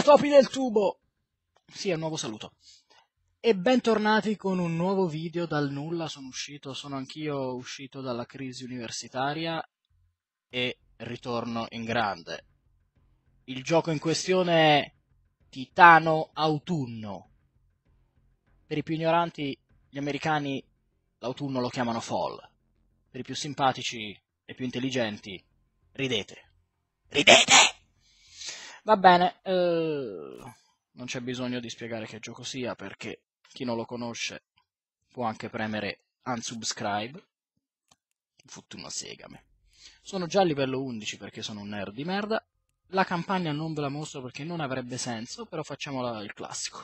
Viva Topi del Tubo! Sì, è un nuovo saluto. E bentornati con un nuovo video dal nulla. Sono anch'io uscito dalla crisi universitaria e ritorno in grande. Il gioco in questione è Titano Autunno. Per i più ignoranti, gli americani l'autunno lo chiamano fall. Per i più simpatici e più intelligenti, ridete. Ridete! Va bene, non c'è bisogno di spiegare che gioco sia, perché chi non lo conosce può anche premere unsubscribe. Fottu una segame. Sono già a livello 11 perché sono un nerd di merda. La campagna non ve la mostro perché non avrebbe senso, però facciamo il classico.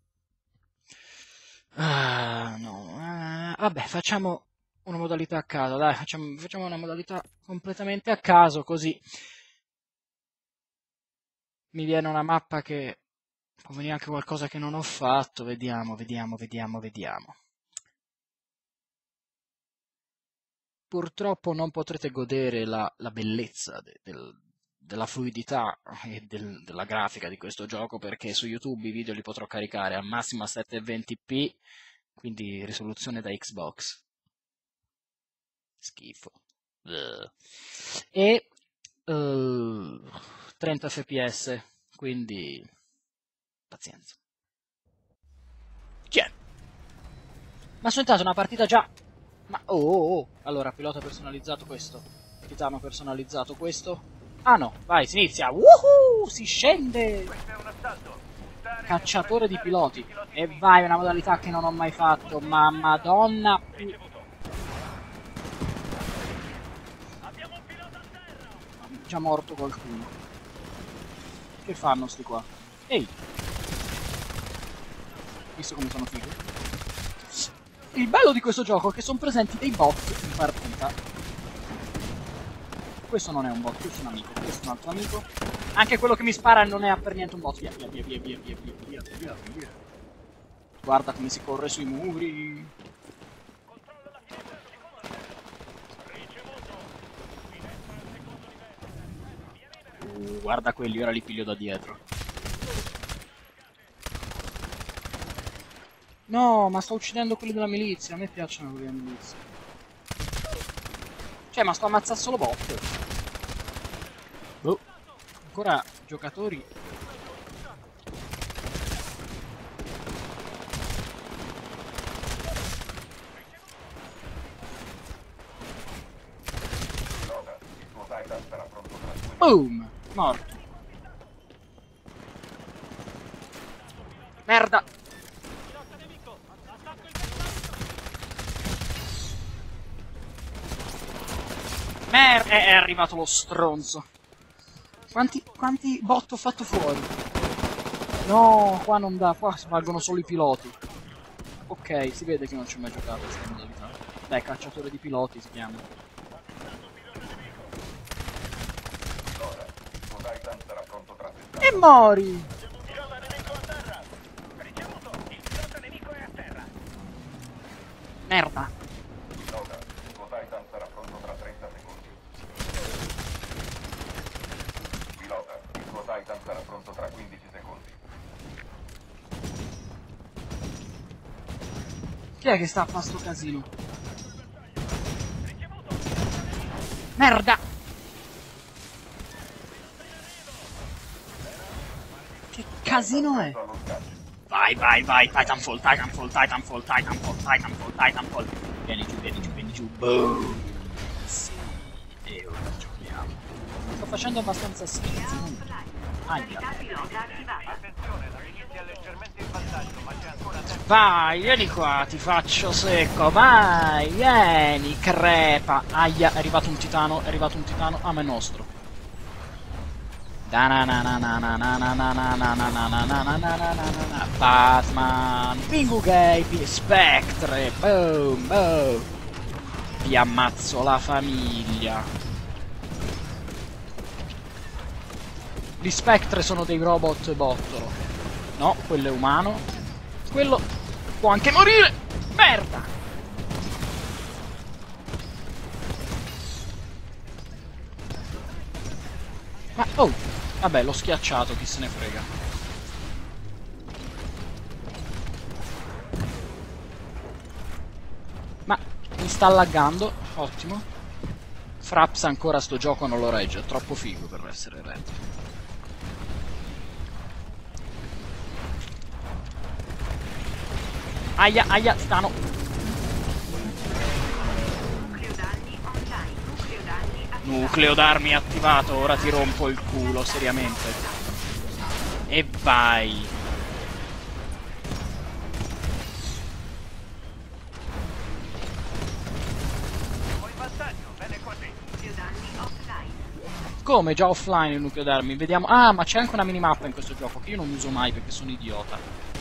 Vabbè, facciamo una modalità a caso, dai, facciamo una modalità completamente a caso, così mi viene una mappa che può venire anche qualcosa che non ho fatto. Vediamo. Purtroppo non potrete godere la bellezza della fluidità e della grafica di questo gioco, perché su YouTube i video li potrò caricare al massimo a 720p, quindi risoluzione da Xbox. Schifo. E 30 fps, quindi pazienza. Chi è? Ma sono entrato in una partita già. Ma oh. Allora, pilota personalizzato questo. Titano personalizzato questo. Ah no, vai, si inizia. Woohoo! Si scende! Cacciatore di piloti. E vai, una modalità che non ho mai fatto. Ma madonna. Già morto qualcuno. Che fanno sti qua? Ehi! Visto come sono figo? Il bello di questo gioco è che sono presenti dei bot in partita. Questo non è un bot, questo è un amico, questo è un altro amico. Anche quello che mi spara non è per niente un bot. Via. Guarda come si corre sui muri. Guarda quelli, ora li piglio da dietro. No, ma sto uccidendo quelli della milizia. A me piacciono quelli della milizia. Cioè, ma sto ammazzando solo bot. Boh. Ancora giocatori. Boom! Morto. Merda! Merda! È arrivato lo stronzo. Quanti bot ho fatto fuori? No, qua non dà, qua si valgono solo i piloti. Ok, si vede che non ci ho mai giocato a questa modalità. Dai, cacciatore di piloti si chiama. E mori! Merda! Sarà pronto tra 15 secondi. Chi è che sta a fare sto casino? Merda! Che casino è? Vai, Titanfall. Vieni giù. Boom! Sì. E ora giochiamo. Sto facendo abbastanza schifo. Vai, vieni qua, ti faccio secco, vai, vieni, crepa. Aia, è arrivato un titano, ah ma è nostro. Batman, Pingu Gay, Spectre, boom. Vi ammazzo la famiglia. Gli Spectre sono dei robot bottolo. No, quello è umano. Quello può anche morire. Merda! Ma oh! Vabbè, l'ho schiacciato, chi se ne frega. Mi sta laggando, ottimo. Fraps ancora sto gioco non lo regge, è troppo figo per essere retto. Aia, aia, stanno. Nucleo d'armi attivato, ora ti rompo il culo, seriamente. E vai. Come? Già offline il nucleo d'armi? Vediamo. Ah, ma c'è anche una minimappa in questo gioco che io non uso mai perché sono idiota.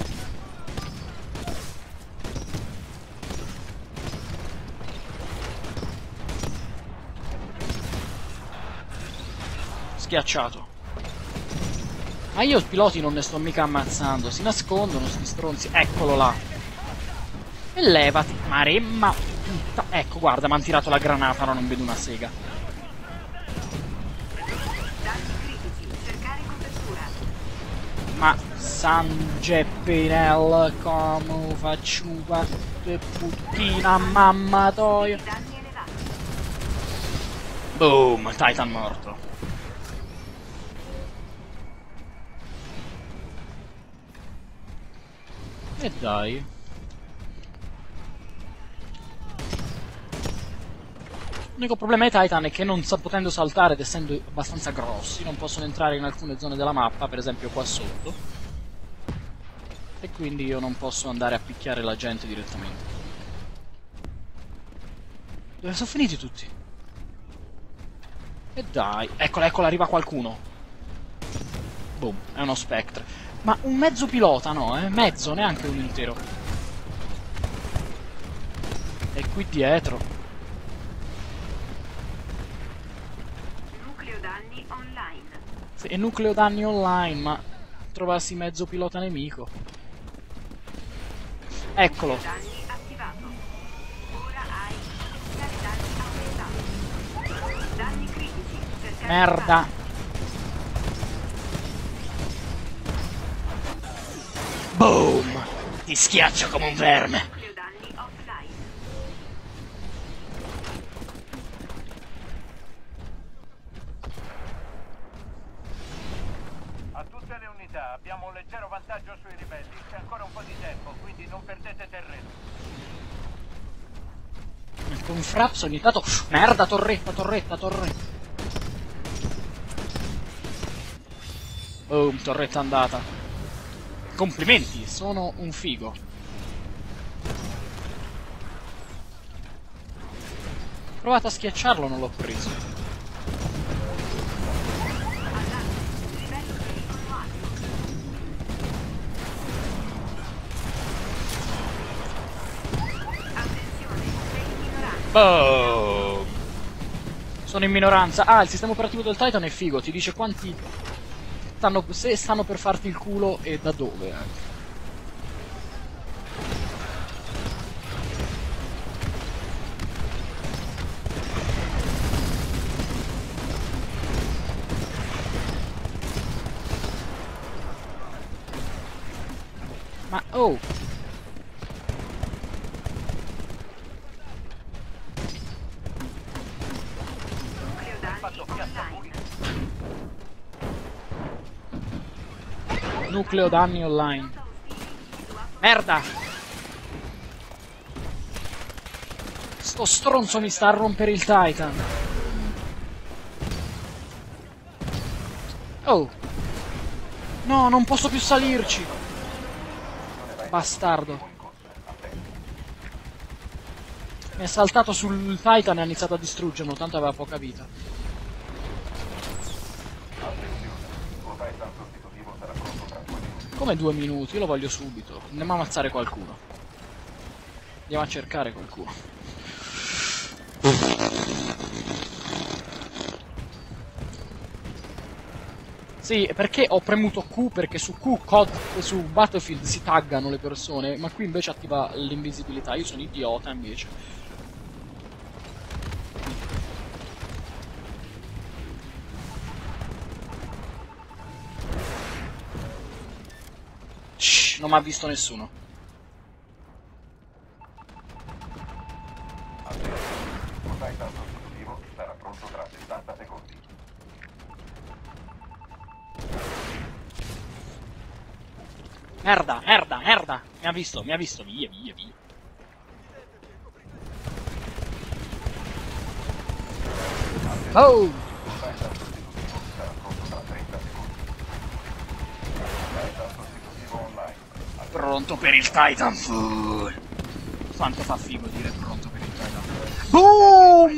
Schiacciato. Ma io i piloti non ne sto mica ammazzando. Si nascondono sti stronzi. Eccolo là. E levati. Maremma. Puta. Ecco, guarda, mi hanno tirato la granata, ora non vedo una sega. Ma San Geppinel, come faccio parte puttina mammatoio. Boom, Titan morto. E dai. L'unico problema di Titan è che non potendo saltare ed essendo abbastanza grossi non possono entrare in alcune zone della mappa, per esempio qua sotto. E quindi io non posso andare a picchiare la gente direttamente. Dove sono finiti tutti? E dai, eccola, eccola, arriva qualcuno. Boom, è uno Spectre. Ma un mezzo pilota no, mezzo, neanche un intero. E qui dietro. Nucleo danni online. Sì, e nucleo danni online, ma trovassi mezzo pilota nemico. Eccolo. Danni attivato. Ora hai danni aumentati. Danni critici. Cercare Merda. Boom! Ti schiaccio come un verme. Nucleo danni offline. A tutte le unità, abbiamo un leggero vantaggio sui ribelli. C'è ancora un po' di tempo, quindi non perdete terreno. Con Fraps ogni tanto. Merda, torretta, torretta, torretta. Boom, torretta andata. Complimenti, sono un figo. Ho provato a schiacciarlo, non l'ho preso. Boom. Sono in minoranza. Ah, il sistema operativo del Titan è figo, ti dice quanti stanno, se stanno per farti il culo e da dove. Ma oh! Nucleo danni online. Merda! Sto stronzo mi sta a rompere il Titan. Oh! No, non posso più salirci! Bastardo. Mi è saltato sul Titan e ha iniziato a distruggerlo, tanto aveva poca vita. Come 2 minuti? Io lo voglio subito. Andiamo a ammazzare qualcuno. Andiamo a cercare qualcuno. Sì, perché ho premuto Q? Perché su Q, COD e su Battlefield si taggano le persone, ma qui invece attiva l'invisibilità. Io sono idiota invece. Shh, non mi ha visto nessuno. Titan sostitutivo sarà pronto tra 60 secondi. Merda, merda, merda! Mi ha visto, via, via, via. Oh! Titan sostitutivo sarà pronto tra 30 secondi. Titan sostitutivo online. Pronto per il Titanfall! Quanto fa figo dire pronto per il Titanfall. Boom!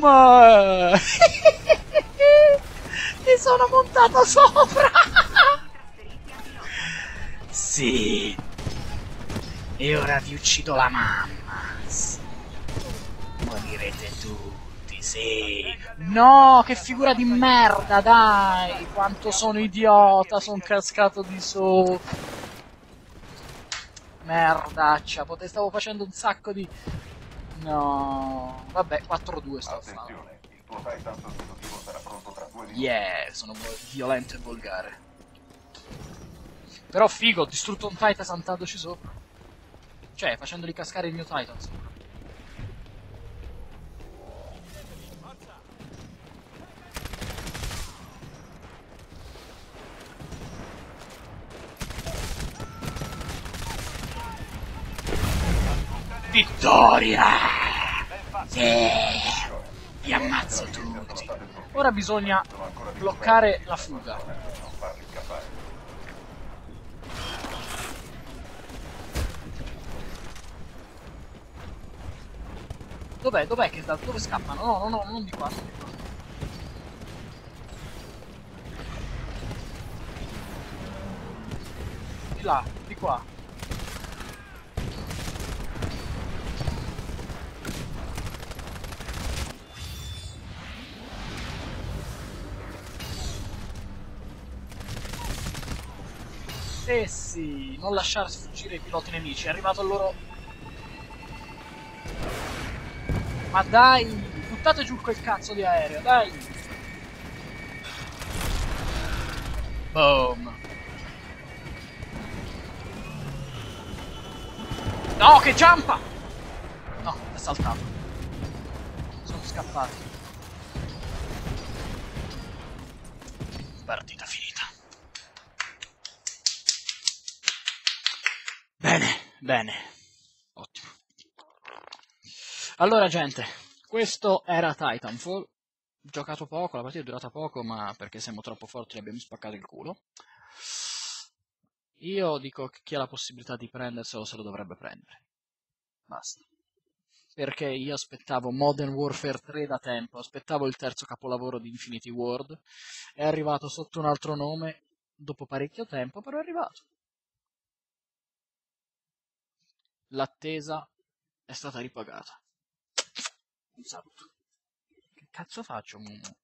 Mi sono montato sopra! Trasferiti a pilota. Sì! E ora vi uccido la mamma! Sì. Morirete tutti, sì! No, che figura di merda, dai! Quanto sono idiota, sono cascato di sopra! Merdaccia, stavo facendo un sacco di... No, vabbè, 4-2 sto a fare. Attenzione, il tuo Titan sostitutivo sarà pronto tra 2 minuti. Yeah, sono violento e volgare. Però figo, ho distrutto un Titan saltandoci sopra. Cioè, facendogli cascare il mio Titan sopra. Vittoria! Sì! Vi ammazzo tutti. Ora bisogna bloccare la fuga. Non farli scappare. Dov'è? Dov'è che dove scappano? No, no, no, non di qua, non di qua. Di là, di qua. Sì, non lasciare sfuggire i piloti nemici, è arrivato il loro... Ma dai, buttate giù quel cazzo di aereo, dai! Boom! No, che giampa! No, è saltato. Sono scappati. Partita finita. Bene, bene. Ottimo. Allora, gente, questo era Titanfall. Giocato poco, la partita è durata poco, ma perché siamo troppo forti e abbiamo spaccato il culo. Io dico che chi ha la possibilità di prenderselo se lo dovrebbe prendere. Basta. Perché io aspettavo Modern Warfare 3 da tempo, aspettavo il terzo capolavoro di Infinity Ward, è arrivato sotto un altro nome dopo parecchio tempo, però è arrivato. L'attesa è stata ripagata. Un saluto. Che cazzo faccio, Mumu?